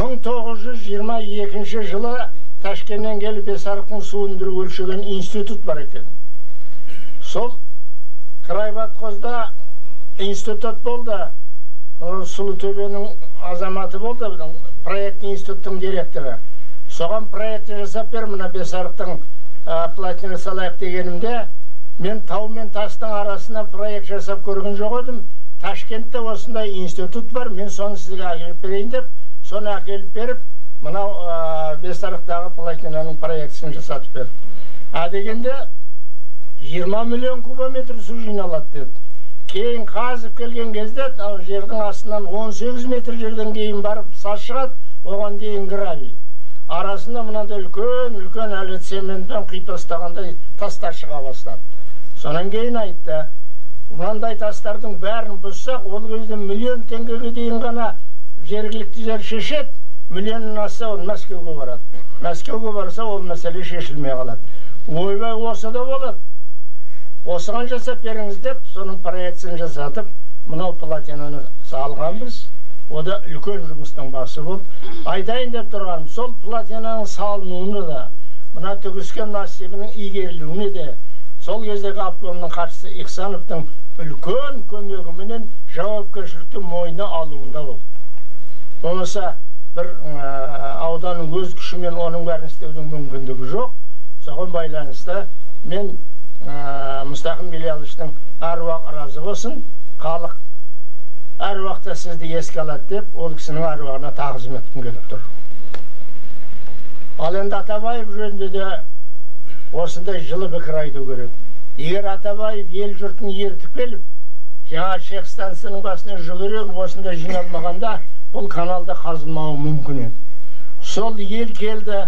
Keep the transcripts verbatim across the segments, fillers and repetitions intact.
мың тоғыз жүз жиырма екінші жылы Ташкенттен келіп Бесарықтың суын өндіріп өлшеген институт бар екен. Сол Крайбатқозда институт болды. Сұлутөбенің азаматы болды, проект институттың директоры. Соған проекті жасап бер, мына Бесарықтың платина салайық дегенімде, мен тау мен тастың арасына проект жасап көрген жоқ едім. Ташкентте осындай институт бар, мен соны сізге әкеліп берейін деп, соны әкеліп беріп, мынау Бесарықтағы платинаның проектісін жасатып берді. А дегенде жиырма миллион кубометр су жиналады деді. Кейін қазып келген кезде жердің астынан он сегіз метр жерден кейін барып саз шығады, оған дейін гравий. Арасында мынандай үлкен-үлкен әлі цементпен құйып тастағандай тастар шыға бастады. Сонан кейін айтты, мынандай тастардың бәрін бұзсақ, ол кезде миллион теңгеге дейін ғана жергілікті жер шешеді, миллионнан асса ол Мәскеуге барады. Мәскеуге барса ол мәселе шешілмей қалады. Ойбай, осы да болады. Осыған жасап беріңіз деп, соның проектісін жасатып, мынау платинаны салғанбыз. О да үлкен жұмыстың басы болды. Айтайын деп тұрғаным, сол платинаның салынуыны да, мына түгіскен насибінің игерілуіне де, сол кездегі обкомның хатшысы Ихсановтың үлкен көмегіменен жауапкершілікті мойнына алуында болды. Болмаса бір ауданның өз күшімен оның бәрін істеудің мүмкіндігі жоқ. Соған байланысты мен Мұстақым Биляловичтің әруақ разы болсын, халық әруақта сізді еске алады деп, ол кісінің әруағына тағзым еткім келіп тұр. Ал енді Атабаев жөнінде де осындай жылы пікір айту керек. Егер Атабаев ел жұртын ертіп келіп, жаңа Шех станцияның басына жүгіріп осында жиналмағанда, бұл каналда қазылмауы мүмкін еді. Сол ел келді.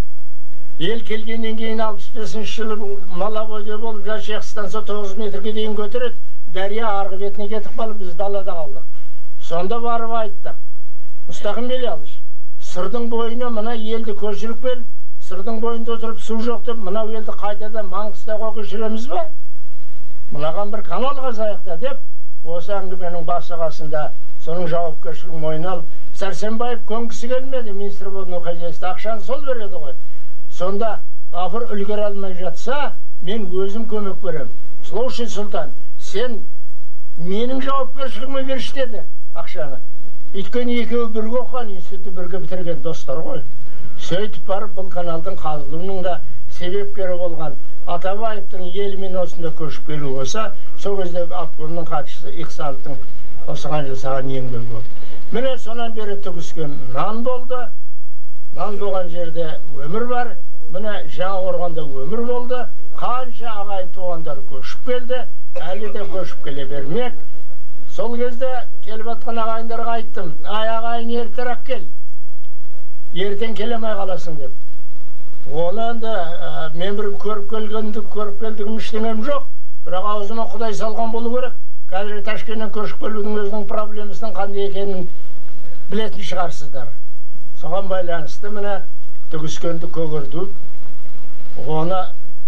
Ел келгеннен кейін алпыс бесінші жылы Малавойда болып, Шех станция тоғыз метрге дейін көтереді. Дәрия арғы бетіне кетіп қалып, біз далада қалдық. Сонда барып айттық. Мұстақым Билялович, сырдың бойына мына елді көшіріп келіп, сырдың бойында отырып су жоқ деп, мына елді қайтадан Маңғыстауға көшіреміз ба? Мынаған бір канал қазайықта деп, осы әңгіменің басы қасында соның жауапкершілігін мойнына алып, Сәрсенбаев көнгісі келмеді, министр водного хозяйства, ақшаны сол береді ғой. Сонда Ғафыр үлгере алмай жатса, мен өзім көмек берем. Слушай, Сұлтан, сен менің жауапкершілігіме берші деді ақшаны. Өйткені екеуі бірге оқыған, институты бірге бітірген достар ғой. Сөйтіп барып, бұл каналдың қазылуының да себепкері болған Атабаевтың елімен осында көшіп келу болса, сол кездегі обкомның хатшысы Ихсановтың осыған жасаған еңбегі болды. Міне сонан бері түгіскен нан болды. Нан болған жерде өмір бар. Міне Жаңақорғанда өмір болды. Қанша ағайын туғандар көшіп келді, әлі де көшіп келе бермек. Сол кезде келіп атқан ағайындарға айттым, ай ағайын ертерек кел, ертең келемей қаласың деп. Оны енді мен бір көріп келгенді, көріп келдігім іштеңем жоқ, бірақ аузыма Құдай салған болу керек. Қазір Ташкенттен көшіп келудің өзінің проблемасының қандай екенін білетін шығарсыздар. Соған байланысты міне түгіскенді көгірдіп, оны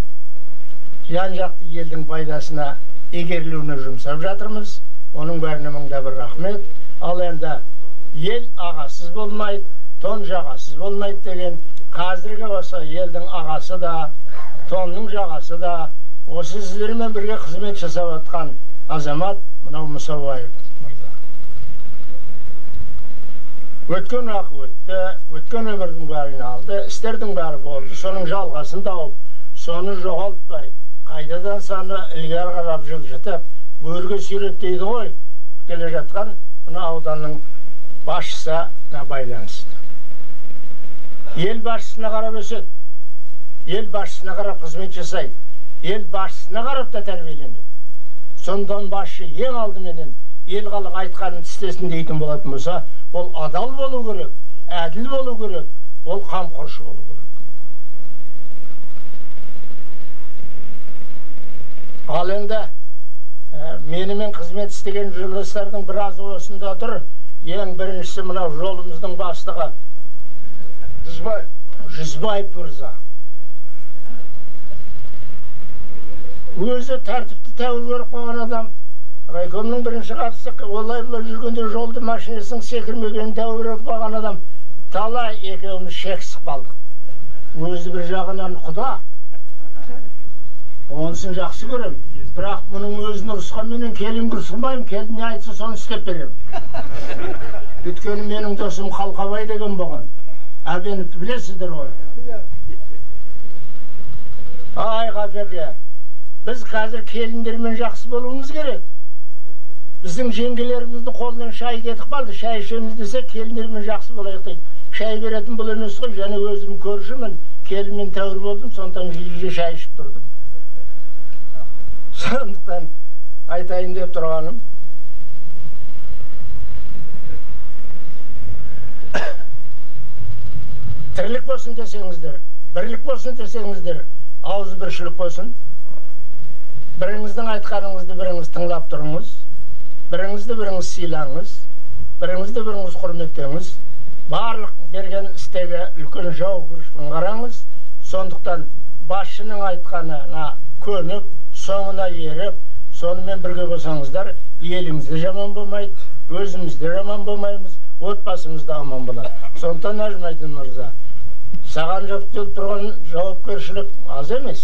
жан-жақты елдің пайдасына игерілуіне жұмсап жатырмыз. Оның бәріне мыңда бір рахмет. Ал енді ел ағасыз болмайды, тон жағасыз болмайды деген, қазіргі осы елдің ағасы да, тонның жағасы да, осы сіздермен бірге қызмет жасап атқан азамат мынау Мұсабаев мырза. Өткен уақыт өтті, өткен өмірдің бәрін алды, істердің бәрі болды, соның жалғасын тауып, соны жоғалтпай, қайтадан саны ілгері қарап жылжытып, өрге сүйреттейді ғой, келе жатқан мына ауданның басшысына байланысты. Ел басшысына қарап өседі, ел басшысына қарап қызмет жасайды, ел басшысына қарап та тәрбиеленеді. Сондан басшы ең алдыменен ел халық айтқанын істесін дейтін болатын болса, ол адал болу керек, әділ болу керек, ол қамқоршы болу керек. Ал енді менімен қызмет істеген жолдастардың біразы осында тұр. Ең біріншісі мынау жолымыздың бастығы Жүзбаев. Жүзбаев мырза. Өзі тәртіпті тәуір көріп қойған адам. Райкомның бірінші хатшысы олай бұлай жүргенде жолды машинасының секірмегенін тәуір көріп қойған адам. талай екеуміз шексіп қалдық. Өзі бір жағынан құда, онысын жақсы көрем. Бірақ мұның өзін ұрысқан менен келін ұрысқанбаймын, келін не айтса соны істеп берем. Өйткені менің досым Қалқабай деген болған. Әбеніп білесіздер ғой. Ай Қапеке, біз қазір келіндермен жақсы болуымыз керек. Біздің жеңгелеріміздің қолынан шай кетіп қалды. Шай ішеміз десе келіндермен жақсы болайық дейді. Шай беретін бұл емес қой, және өзім көршімін, келінмен тәуір болдым, сондықтан жиі шай ішіп тұрдым. Сондықтан айтайын деп тұрғаным, тірлік болсын десеңіздер, бірлік болсын десеңіздер, ауыз біршілік болсын. Біріңіздің айтқаныңызды біріңіз тыңлап тұрыңыз, біріңізді біріңіз сыйлаңыз, біріңізді біріңіз құрметтеңіз. Барлық берген істегі үлкен жауапкершілікпен қараңыз. Сондықтан басшының айтқанына көніп, соңына еріп, сонымен бірге болсаңыздар, еліңізде жаман болмайды, өзімізде жаман болмаймыз, отбасымызда аман болады. Сондықтан Нәжімайдын мырза, саған жүктеліп тұрған жауапкершілік аз емес.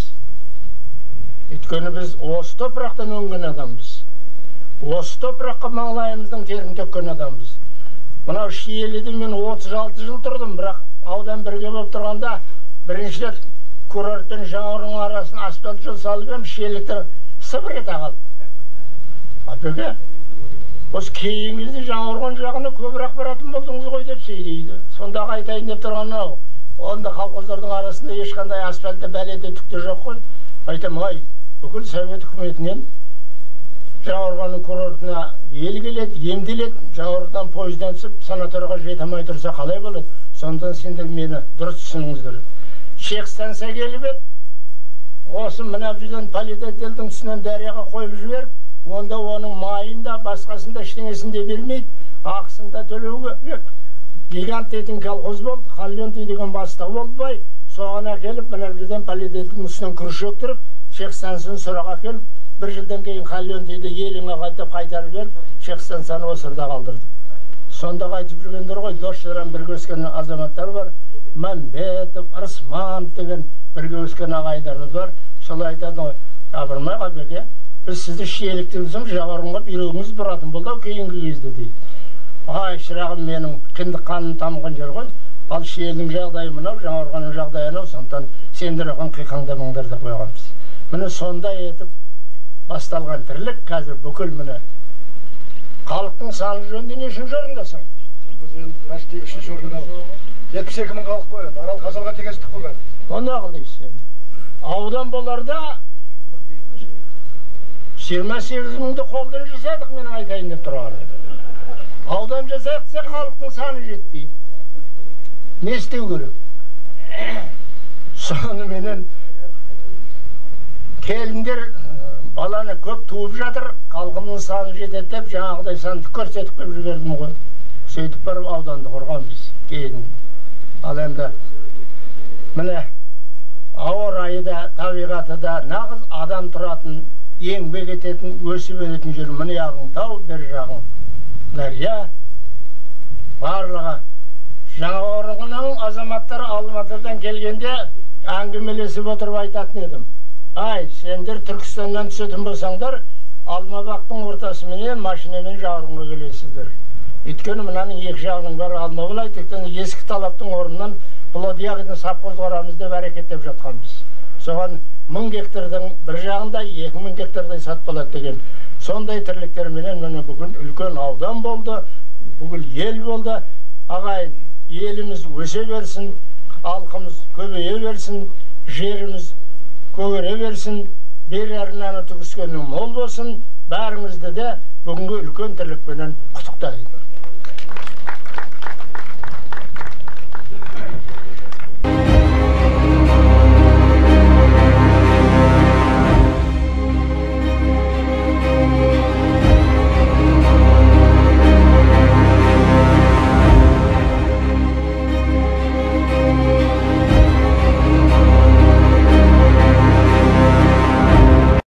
Өйткені біз осы топырақтан өнген адамбыз. Осы топыраққа маңлайымыздың терін төккен адамбыз. Мынау Шиеліде мен отыз алты жыл тұрдым, бірақ аудан бірге болып тұрғанда бірінші рет курорттың Жаңаөрдің арасын асфальт жол салып ем, Шиеліктер сыбыр ете қалды. Қапеке, осы кейінгі кезде Жаңаөрдің жағына көбірек баратын болдыңыз ғой деп сөйлейді. Сондағы айтайын деп тұрған ау. Онда колхоздардың арасында ешқандай асфальтта бәледе түкте жоқ қой. Айтам, ай, бүкіл Совет үкіметінен Жаңаөрдің курортына ел келеді, емделеді, Жаңаөрден пойыздан түсіп, санаторияға жете алмай тұрса қалай болады? Сондан сендер мені дұрыс түсініңіздер. Шек станция келіп еді, осы мына бізден полиэтиленнің үстінен дарияға қойып жіберіп, онда оның майында, басқасында ештеңесінде бермейді, ақысында төлеуге керек. Гигант дейтін колхоз болды, Халленти деген бастығы болды бай, соған әкеліп, мына бізден полиэтиленнің үстінен күріш өктіріп, шек станциясын сұрақ әкеліп, бір жылдан кейін Халлентиді еліңе қайтып қайтарып беріп, шек станцияны осырда қалдырды. Сонда қайтып жүргендер ғой, дос-жаран бірге өскен азаматтар бар, Мәмбетов, Рысманов деген бірге өскен ағайындарымыз бар. Сол айтады ғой, абырмай Қапеке, біз сізді Шиеліктен Жаңаөрге бүйрегіңіз бұратын болды ау кейінгі кезде дейді. Ай, шырағым, менің қиындық қаным тамған жер ғой. Ал Шиелдің жағдайы мынау, Жаңаөрдің жағдайы анау, сондықтан сендер оған қиқаңдамаңдар деп қойғанбыз. Міне сондай етіп басталған тірлік қазір бүкіл міне халықтың саны жөнінде нешінші орындасың? Біз енді мәште үшінші орында жетпіс екі мың халық қой, Арал Қазалға тегестік қой бәрі. Оны ақыл дейсіз. Аудан боларда жиырма сегіз мыңды қолдан жасадық, мен айтайын деп тұрғаным. Аудан жасайық десе халықтың саны жетпейді. Не істеу керек? Соныменен келіндер баланы көп туып жатыр, халқының саны жетеді деп жаңағыдай санды көрсетіп кеп жібердім ғой. Сөйтіп барып ауданды құрғанбыз кейін. Ал енді міне ауа райы да, табиғаты да нағыз адам тұратын, еңбек ететін, өсіп өнетін жер. Міне жағың тау, бер жағың дария. Барлығы Жаңаөрдің азаматтары Алматыдан келгенде әңгімелесіп отырып айтатын едім. Ай, сендер Түркістаннан түсетін болсаңдар, Алмабақтың ортасымен машинамен Жаңаөрге келесіздер. Өйткені мынаның екі жағының бәрі алма болады, ескі талаптың орнынан Плодиягыны сапқоз қарамыз деп әрекеттеп жатқанбыз. Соған мың гектардан бір жағында екі мың гектардай сат болады деген. Сондай тірліктерменен міне бүгін үлкен аудан болды, бүгін ел болды. Ағайын, еліміз өсе берсін, халқымыз көбейе берсін, жеріміз көгере берсін, бер әрінаны түгіскенің мол болсын, бәріңізді де бүгінгі үлкен тірлікпенен құттықтайын.